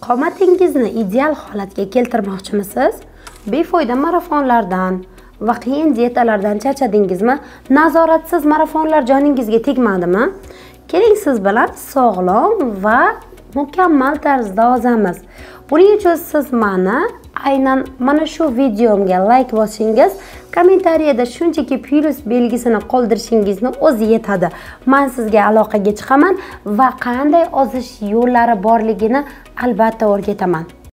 qomatingizni ideal holatga keltirmoqchimisiz? Befoyda marafonlardan va qiyin diyetalardan charchadingizmi? Nazoratsiz marafonlar joningizga tegmadimi? Keling siz bilan sog'lom va mukammal tarzda ozamiz. Buning uchun siz aynan mana shu videomga like bosingiz, kommentariyada shunchaki plus belgisini qoldirishingizni o'zi yetadi. Men sizga aloqaga chiqaman va qanday ozish yo'llari borligini albatta o'rgataman.